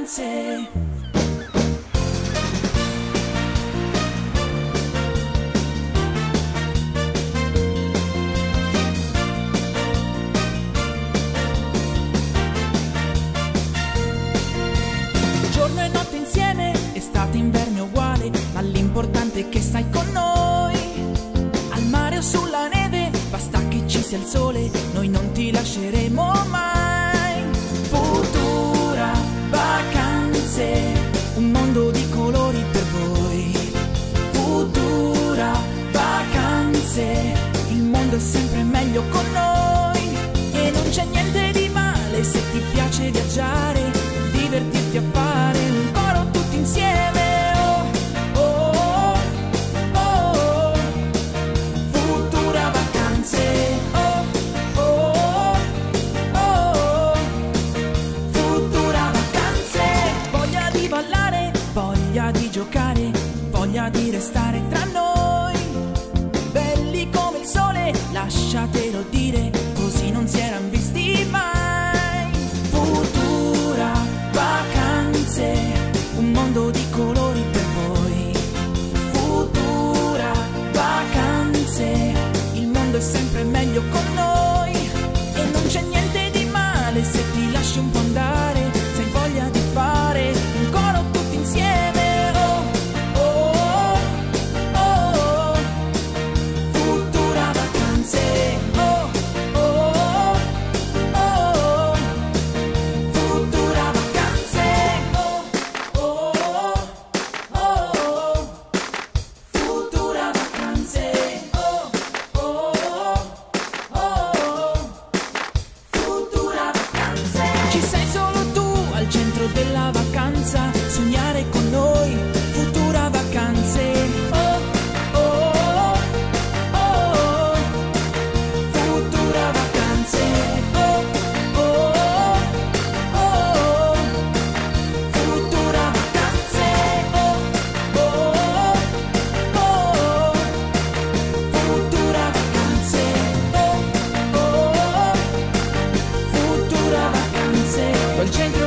vacanze. Giorno e notte insieme, estate e inverno è uguale, ma l'importante è che stai con noi. Al mare o sulla neve, basta che ci sia il sole, noi non ti lasceremo mai. Futura vacanze, un mondo di colori per voi. Futura vacanze, il mondo è sempre meglio con noi. E non c'è niente di male se ti piace viaggiare, divertirti a fare un coro tutti insieme. Oh, oh, oh, oh. Futura vacanze. Oh, oh, oh, oh. Futura vacanze. Voglia di ballare, voglia di giocare, voglia di restare tra noi. Belli come il sole, lasciatelo dire, così non si eran visti mai. Futura vacanze, un mondo di colori per voi. Futura vacanze, il mondo è sempre meglio con noi. E non c'è niente di male se ti lasci un po' andare, se hai voglia di fare un coro tutti insieme. Oh, oh, oh, oh. Futura vacanze. Oh, oh, oh, oh. Futura vacanze. Oh, oh, oh, oh. Futura vacanze. Oh, oh, oh, oh. Futura vacanze. Ci sei solo tu al centro della vacanza, sognare con noi. Futura vacanze. Oh, oh, oh, oh. Futura vacanze. Oh, oh, oh, oh. Futura vacanze. Oh, oh, oh. Futura vacanze. Oh, oh, futura vacanze. Quel centro